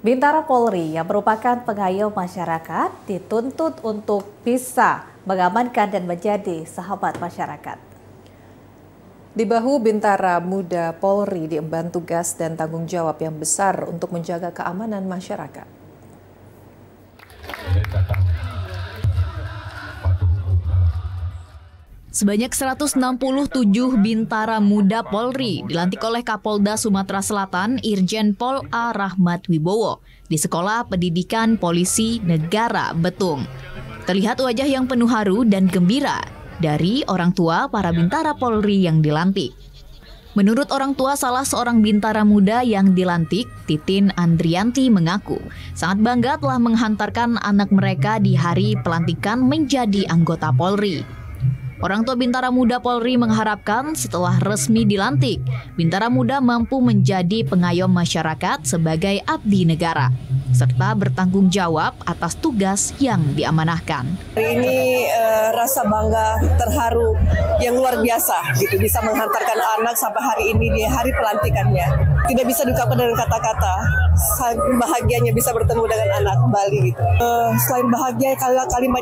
Bintara Polri yang merupakan pengayom masyarakat dituntut untuk bisa mengamankan dan menjadi sahabat masyarakat. Di bahu Bintara Muda Polri diemban tugas dan tanggung jawab yang besar untuk menjaga keamanan masyarakat. Sebanyak 167 Bintara Muda Polri dilantik oleh Kapolda Sumatera Selatan Irjen Pol A. Rahmat Wibowo di Sekolah Pendidikan Polisi Negara Betung. Terlihat wajah yang penuh haru dan gembira dari orang tua para Bintara Polri yang dilantik. Menurut orang tua salah seorang Bintara Muda yang dilantik, Titin Andrianti mengaku sangat bangga telah menghantarkan anak mereka di hari pelantikan menjadi anggota Polri. Orang tua Bintara Muda Polri mengharapkan setelah resmi dilantik, Bintara Muda mampu menjadi pengayom masyarakat sebagai abdi negara, serta bertanggung jawab atas tugas yang diamanahkan. Hari ini rasa bangga, terharu yang luar biasa, gitu, bisa menghantarkan anak sampai hari ini di hari pelantikannya. Tidak bisa diungkapkan dengan kata-kata, bahagianya bisa bertemu dengan anak kembali. Gitu. Selain bahagia, kalimat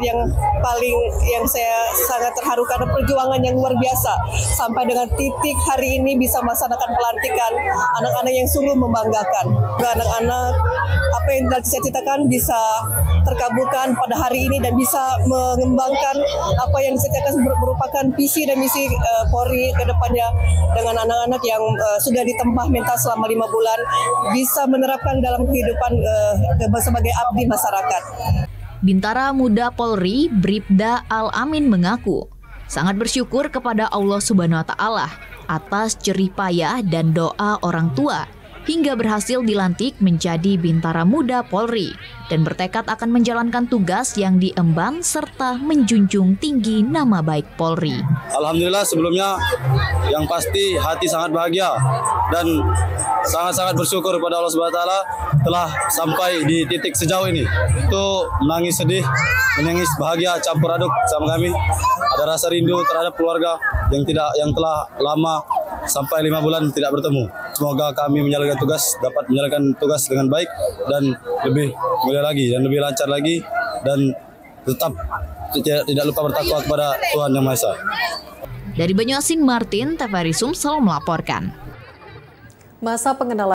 yang saya sangat terharu karena perjuangan yang luar biasa sampai dengan titik hari ini bisa melaksanakan pelantikan anak-anak yang sungguh membanggakan. Anak-anak apa yang dicita-citakan bisa terkabulkan pada hari ini dan bisa mengembangkan apa yang dicita-citakan merupakan visi dan misi Polri ke depannya dengan anak-anak yang sudah ditempa mental selama 5 bulan bisa menerapkan dalam kehidupan sebagai abdi masyarakat. Bintara Muda Polri Bribda Al-Amin mengaku sangat bersyukur kepada Allah Subhanahu wa Ta'ala atas jerih payah dan doa orang tua hingga berhasil dilantik menjadi Bintara Muda Polri dan bertekad akan menjalankan tugas yang diemban serta menjunjung tinggi nama baik Polri. Alhamdulillah sebelumnya yang pasti hati sangat bahagia dan sangat-sangat bersyukur kepada Allah Subhanahu wa Ta'ala telah sampai di titik sejauh ini. Itu menangis sedih, menangis bahagia campur aduk sama kami. Ada rasa rindu terhadap keluarga yang telah lama sampai 5 bulan tidak bertemu. Semoga kami dapat menjalankan tugas dengan baik dan lebih mulia lagi dan lebih lancar lagi dan tetap tidak lupa bertakwa kepada Tuhan Yang Maha Esa. Dari Banyuasin, Martin, TVRI Sumsel melaporkan. Masa pengenalan